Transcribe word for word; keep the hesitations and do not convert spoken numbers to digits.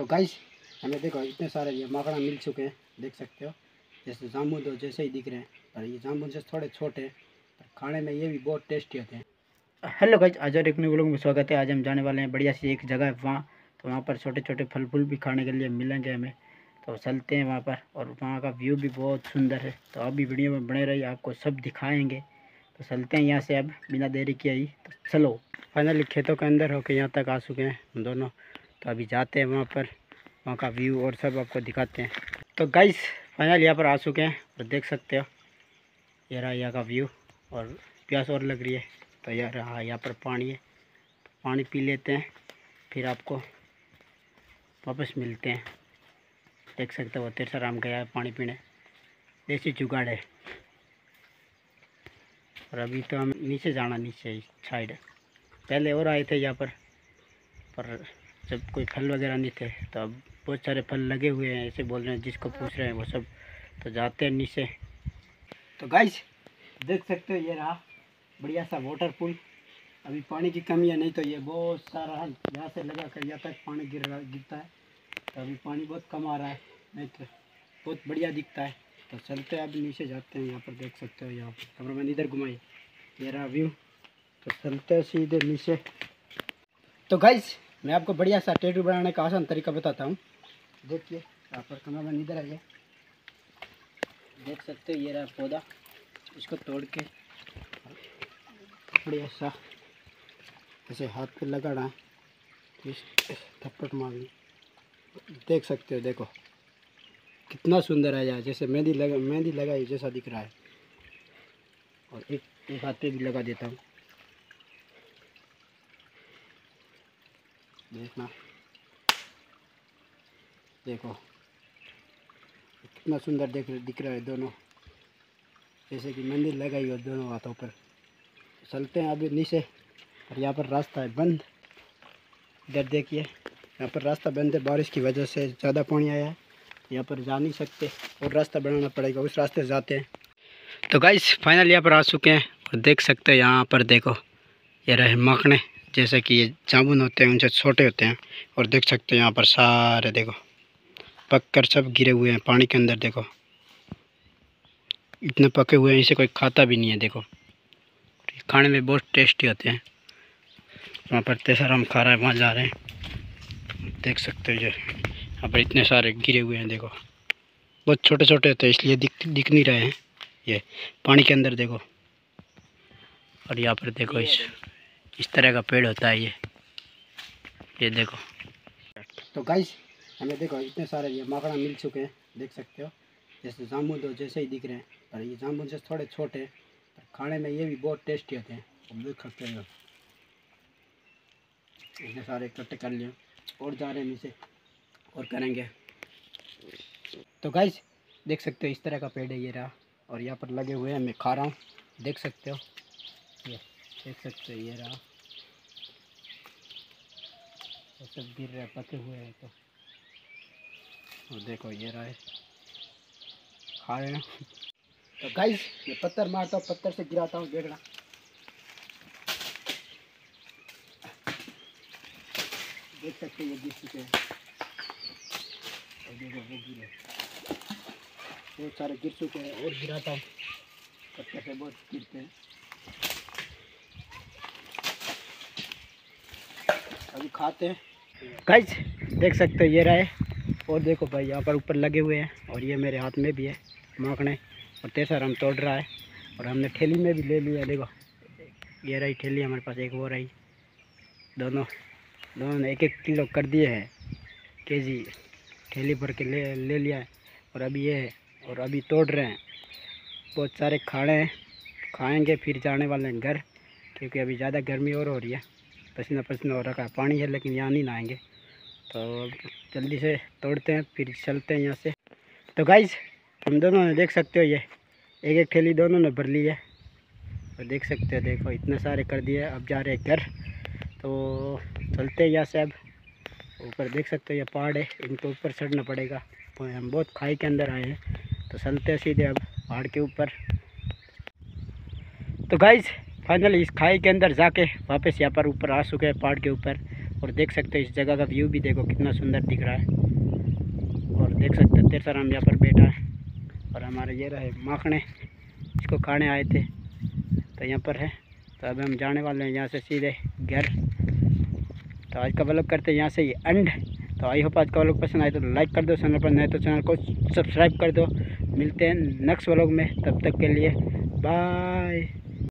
तो गाइस हमें देखो इतने सारे ये माकड़ा मिल चुके हैं, देख सकते हो। जैसे जामुन तो जैसे ही दिख रहे हैं, पर ये जामुन से थोड़े छोटे पर खाने में ये भी बहुत टेस्टी होते हैं। हेलो गाइस, आज और एक न्यू व्लॉग में स्वागत है। आज हम जाने वाले हैं बढ़िया सी एक जगह है वहाँ, तो वहाँ पर छोटे छोटे फल फूल भी खाने के लिए मिलेंगे हमें। तो चलते हैं वहाँ पर, और वहाँ का व्यू भी बहुत सुंदर है। तो अभी वीडियो में बने रहिए, आपको सब दिखाएंगे। तो चलते हैं यहाँ से अब बिना देरी किए ही। तो चलो, फाइनली खेतों के अंदर होके यहाँ तक आ चुके हैं हम दोनों। तो अभी जाते हैं वहाँ पर, वहाँ का व्यू और सब आपको दिखाते हैं। तो गाइस फाइनल यहाँ पर आ चुके हैं और देख सकते हो ये रहा यहाँ का व्यू। और प्यास और लग रही है तो यार हाँ यहाँ पर पानी है, तो पानी पी लेते हैं, फिर आपको वापस मिलते हैं। देख सकते हो तेरसा राम गया है पानी पीने, देसी जुगाड़ है। और अभी तो हम नीचे जाना, नीचे साइड पहले और आए थे यहाँ पर पर जब कोई फल वगैरह नहीं थे, तो अब बहुत सारे फल लगे हुए हैं, ऐसे बोल रहे हैं जिसको पूछ रहे हैं वो सब। तो जाते हैं नीचे। तो गाइस देख सकते हो ये रहा बढ़िया सा वाटरपूल। अभी पानी की कमी है, नहीं तो ये बहुत सारा यहाँ से लगा कर यहाँ तक पानी गिर रहा गिरता है। तो अभी पानी बहुत कम आ रहा है, नहीं तो बहुत बढ़िया दिखता है। तो चलते हैं अभी नीचे जाते हैं। यहाँ पर देख सकते हो, यहाँ पर कैमरा मैन इधर घुमाइए, ये रहा व्यू। तो चलते हैं सीधे नीचे। तो गाइस मैं आपको बढ़िया सा टैटू बनाने का आसान तरीका बताता हूँ। देखिए यहाँ पर कैमरा मैन इधर आइए, देख सकते हो ये रहा पौधा। इसको तोड़ के बढ़िया सा ऐसे हाथ पे लगाना है, इस थप्पड़ मारनी। देख सकते हो, देखो कितना सुंदर है यार, जैसे मेहंदी लगा मेहंदी लगाई जैसा दिख रहा है। और एक एक हाथ पे भी लगा देता हूँ, देखना। देखो कितना सुंदर देख दिख रहा है, दोनों जैसे कि मेहंदी लगाई हो दोनों हाथों पर। चलते हैं अभी नीचे। और यहाँ पर रास्ता है बंद, इधर देखिए यहाँ पर रास्ता बंद है, बारिश की वजह से ज़्यादा पानी आया है, यहाँ पर जा नहीं सकते और रास्ता बनाना पड़ेगा, उस रास्ते से जाते हैं। तो गाइस फाइनल यहाँ पर आ चुके हैं और देख सकते हैं यहाँ पर देखो ये रहे मखने, जैसे कि ये जामुन होते हैं उनसे छोटे होते हैं। और देख सकते हैं यहाँ पर सारे देखो पक कर सब गिरे हुए हैं पानी के अंदर। देखो इतने पके हुए हैं, इसे कोई खाता भी नहीं है। देखो खाने में बहुत टेस्टी होते हैं। वहाँ पर तेसर हम खा रहे हैं, वहाँ जा रहे हैं। देख सकते हो जो यहाँ पर इतने सारे गिरे हुए हैं, देखो बहुत छोटे छोटे होते हैं इसलिए दिख दिख नहीं रहे हैं ये पानी के अंदर। देखो और यहाँ पर देखो इस इस तरह का पेड़ होता है ये ये देखो। तो गाइस हमें देखो इतने सारे ये माकड़ा मिल चुके हैं, देख सकते हो। जैसे जामुन तो जैसे ही दिख रहे हैं, पर ये जामुन से थोड़े छोटे पर खाने में ये भी बहुत टेस्टी होते हैं। हम देख सकते हो इतने सारे इकट्ठे कर लिए और जा रहे हैं नीचे और करेंगे। तो गाइस देख सकते हो इस तरह का पेड़ है ये रहा, और यहाँ पर लगे हुए हैं, मैं खा रहा हूँ, देख सकते हो। ये देख सकते हो ये रहा, ये सब गिर रहे हैं, पके हुए हैं। तो और देखो ये रहा है, खा रहे हैं। तो गाइस ये पत्थर मारता हूँ, पत्थर से गिराता हूँ, देखना। देख सकते हैं ये गिर चुके हैं, और देखो वो गिरे, बहुत सारे गिर चुके हैं और गिराता हूँ, पत्थर से बहुत गिरते हैं। अभी खाते हैं। गाइस देख सकते हो ये रहे, और देखो भाई यहाँ पर ऊपर लगे हुए हैं, और ये मेरे हाथ में भी है माखने, और तेसर हम तोड़ रहा है। और हमने ठेली में भी ले लिया, देखो ये रही ठेली हमारे पास, एक वो रही। दोनों दोनों ने एक एक किलो कर दिए हैं, केजी ठेली भर के ले ले लिया है। और अभी ये है, और अभी तोड़ रहे हैं, बहुत सारे खाने हैं, खाएंगे फिर जाने वाले हैं घर, क्योंकि अभी ज़्यादा गर्मी और हो रही है, पसीना पसीना हो रखा है। पानी है लेकिन यहाँ नहीं नहाएंगे, तो जल्दी से तोड़ते हैं फिर चलते हैं यहाँ से। तो गाइस हम दोनों ने देख सकते हो ये एक एक थैली दोनों ने भर ली है, और देख सकते हो देखो इतने सारे कर दिए। अब जा रहे हैं घर, तो चलते हैं यहाँ से। अब ऊपर देख सकते हो ये पहाड़ है, इनको ऊपर चढ़ना पड़ेगा, तो हम बहुत खाई के अंदर आए हैं। तो चलते हैं सीधे अब पहाड़ के ऊपर। तो गाइस फाइनली इस खाई के अंदर जाके वापस यहाँ पर ऊपर आ चुके हैं पहाड़ के ऊपर। और देख सकते हो इस जगह का व्यू भी देखो कितना सुंदर दिख रहा है। और देख सकते हो तेरसा राम यहाँ पर बैठा है और हमारे ये रहे माखने, इसको खाने आए थे तो यहाँ पर है। तो अब हम जाने वाले हैं यहाँ से सीधे घर। तो आज का व्लॉग करते हैं यहाँ से ये एंड। तो आई होप आज का व्लॉग पसंद आए तो लाइक कर दो, चैनल पर नए तो चैनल को सब्सक्राइब कर दो। मिलते हैं नेक्स्ट व्लॉग में, तब तक के लिए बाय।